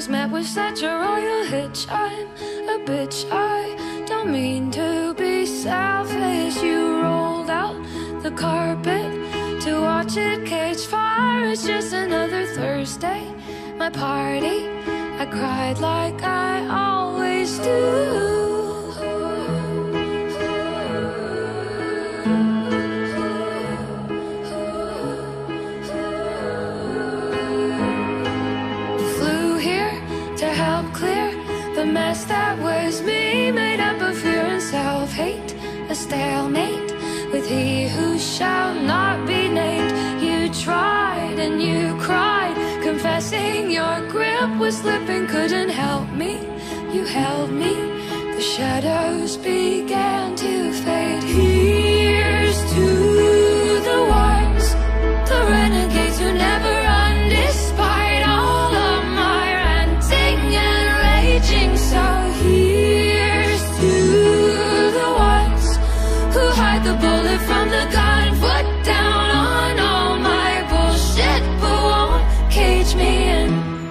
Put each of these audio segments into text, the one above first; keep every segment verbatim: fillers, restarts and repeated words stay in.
was met with such a royal hitch. I'm a bitch, I don't mean to be selfish. You rolled out the carpet to watch it catch fire. It's just another Thursday, my party. I cried like I always do. The mess that was me, made up of fear and self-hate, a stalemate with he who shall not be named. You tried and you cried, confessing your grip was slipping, couldn't help me. You held me, the shadows began to fade. Here's to the ones, the renegades who never run, despite all of my ranting and raging. So here's to the ones who hide the bullet from the gun, foot down on all my bullshit, but won't cage me in.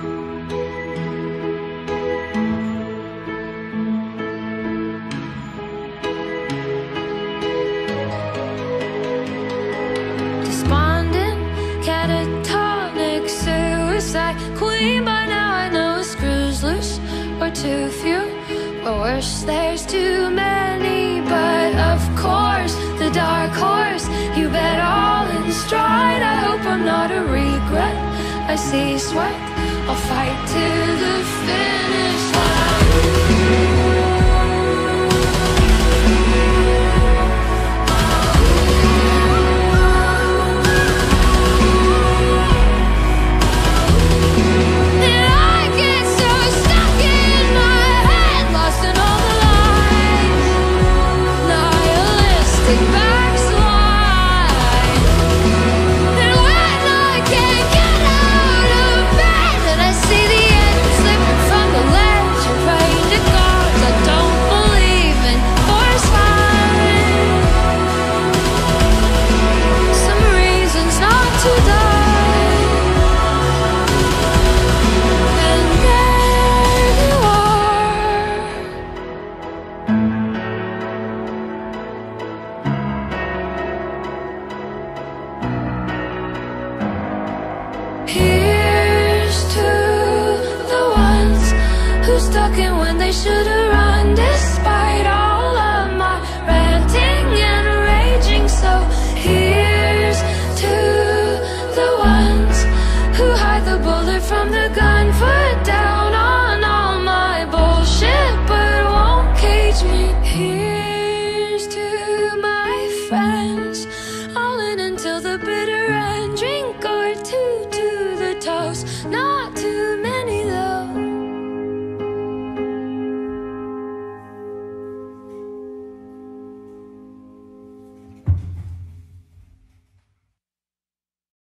Despondent, catatonic, suicide queen. By now I know screws loose or too few, or worse, there's too many. But of course, the dark horse, you bet all in stride. I hope I'm not a regret. I see sweat, I'll fight to the finish line. Stuck in when they should've